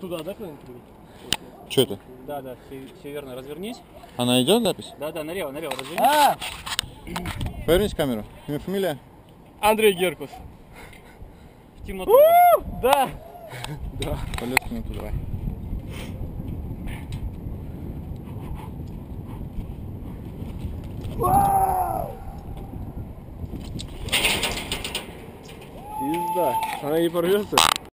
Туда, да, куда-нибудь? Что это? Да, северно развернись. Она идет запись? Да, налево, развернись. Повернись в камеру. Имя, фамилия? Андрей Геркус. В темноту. Да. Да. Полет в минуту, давай. Пизда. Она не порвется.